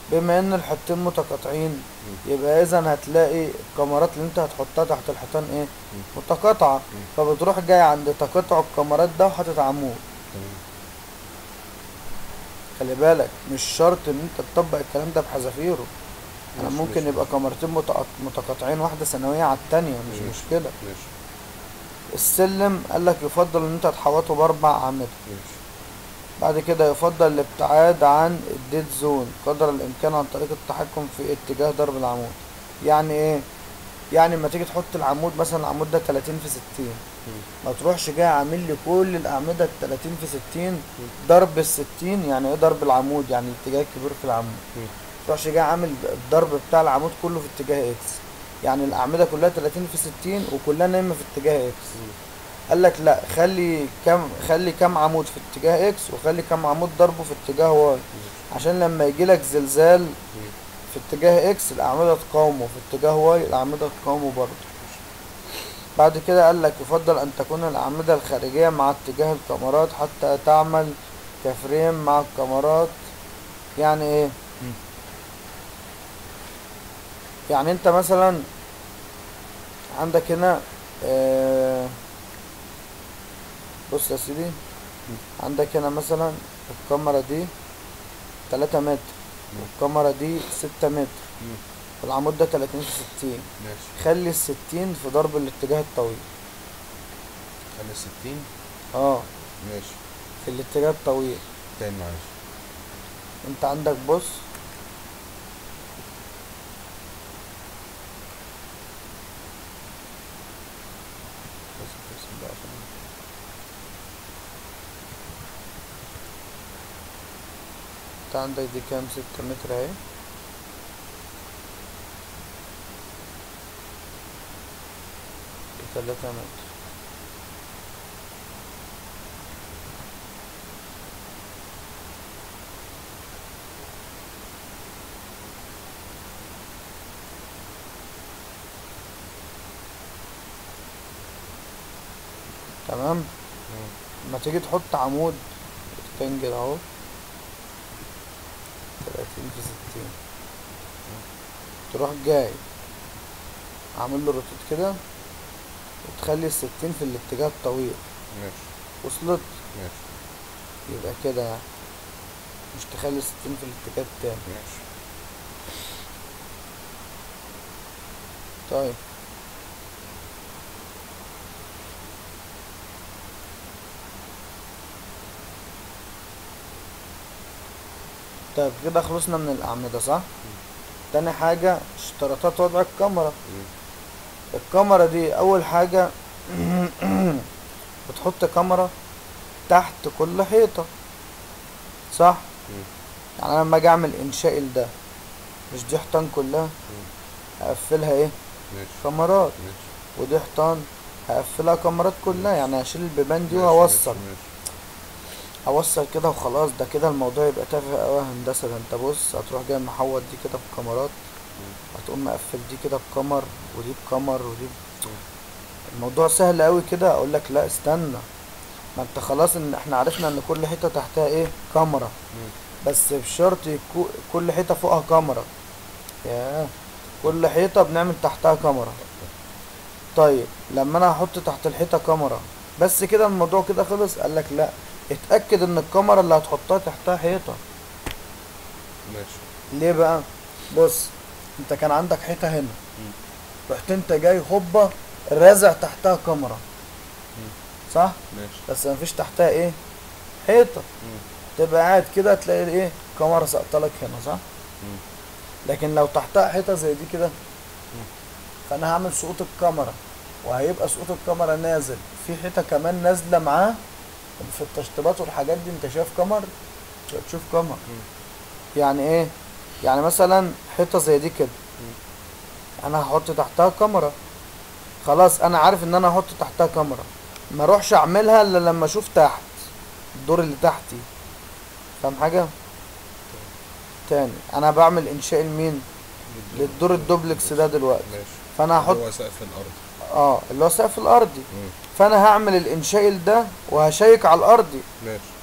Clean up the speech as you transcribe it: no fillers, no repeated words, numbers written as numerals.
بما ان الحيطتين متقاطعين مم. يبقى اذا هتلاقي الكمرات اللي انت هتحطها تحت الحيطان ايه؟ مم. متقاطعة. مم. فبتروح جاي عند تقاطع الكمرات ده وحاطط عمود. تمام. خلي بالك مش شرط ان انت تطبق الكلام ده بحذافيره. انا ماشي ممكن ماشي يبقى كمرتين متقاطعين، واحدة ثانوية على التانية، مش ماشي مشكلة. ماشي السلم قالك يفضل ان انت تحوطه باربع اعمدة. ماشي. بعد كده يفضل الابتعاد عن الديد زون قدر الامكان عن طريق التحكم في اتجاه ضرب العمود. يعني ايه؟ يعني لما تيجي تحط العمود مثلا، العمود ده 30 في 60، مم. ما تروحش جاي عامل لي كل الاعمدة 30 في 60 مم. ضرب ال60. يعني ايه ضرب العمود؟ يعني الاتجاه الكبير في العمود. مم. ما تروحش جاي عامل الضرب بتاع العمود كله في اتجاه اكس، يعني الاعمدة كلها 30 في 60 وكلها نايمة في اتجاه اكس. مم. قال لك لا، خلي كام عمود في اتجاه اكس، وخلي كام عمود ضربه في اتجاه واي، ماشي. عشان لما يجي لك زلزال مم. في اتجاه اكس الاعمده تقاومه، في اتجاه واي الاعمده تقاومه برضه. بعد كده قال لك يفضل ان تكون الاعمده الخارجيه مع اتجاه الكاميرات حتى تعمل كفريم مع الكاميرات. يعني ايه؟ مم. يعني انت مثلا عندك هنا بص يا سيدي، مم. عندك هنا مثلا الكاميرا دي 3 متر، مم. والكاميرا دي 6 متر، مم. والعمود ده 30 في 60. ماشي. خلي ال60 في ضرب الاتجاه الطويل. خلي 60. اه، ماشي. في الاتجاه الطويل. تاني معلش. انت عندك بص، بس بقى انت عندك دي كام؟ 6 متر اهي، دي 3 متر. تمام. مم. لما تيجي تحط عمود ريكتانجل اهو 30 في 60، تروح جاي عامل له روتيت كده، وتخلي ال60 في الاتجاه الطويل. ماشي وصلت؟ ماشي يبقى كده يعني، مش تخلي ال60 في الاتجاه التاني. ماشي. طيب، طيب كده خلصنا من الأعمدة صح؟ تاني حاجة اشتراطات وضع الكاميرا. مم. الكاميرا دي أول حاجة بتحط كاميرا تحت كل حيطة، صح؟ مم. يعني أنا لما أجي أعمل إنشاء ده، مش دي حيطان كلها مم. هقفلها إيه؟ ماشي كاميرات. ماشي ودي حيطان هقفلها كاميرات كلها، ماشي يعني هشيل البيبان دي ماشي ماشي وهوصل. ماشي. هوصل كده وخلاص، ده كده الموضوع يبقى تافه أوي يا هندسة. ده انت بص هتروح جاي محوط دي كده بكاميرات، مم. هتقوم مقفل دي كده بكمر، ودي بكمر، ودي مم. الموضوع سهل أوي كده. أقول لك لا استنى، ما انت خلاص ان احنا عرفنا ان كل حيطة تحتها ايه؟ كاميرا. مم. بس بشرط كل حيطة فوقها كاميرا. ياه، كل حيطة بنعمل تحتها كاميرا. طيب لما انا هحط تحت الحيطة كاميرا بس كده الموضوع كده خلص؟ قالك لا، اتأكد ان الكاميرا اللي هتحطها تحتها حيطة. ماشي. ليه بقى؟ بص، انت كان عندك حيطة هنا، مم. رحت انت جاي هوبا رازع تحتها كاميرا، مم. صح؟ ماشي. بس مفيش تحتها ايه؟ حيطة. مم. تبقى قاعد كده تلاقي ايه؟ كاميرا سقطلك هنا، صح؟ مم. لكن لو تحتها حيطة زي دي كده، مم. فانا هعمل سقوط الكاميرا، وهيبقى سقوط الكاميرا نازل في حيطة كمان نازلة معاه. في التشطيبات والحاجات دي انت شايف كاميرا؟ مش هتشوف كاميرا. مم. يعني ايه؟ يعني مثلا حيطة زي دي كده، مم. انا هحط تحتها كاميرا، خلاص انا عارف ان انا هحط تحتها كاميرا، ما اروحش اعملها الا لما اشوف تحت الدور اللي تحتي. فاهم حاجة؟ تاني، انا بعمل انشاء لمين؟ للدور الدوبلكس ده دلوقتي. ماشي. فانا اللي هحط هو سقف الأرض. اللي هو السقف الارضي. مم. فانا هعمل الانشاء ده وهشيك على الارضي. ماشي.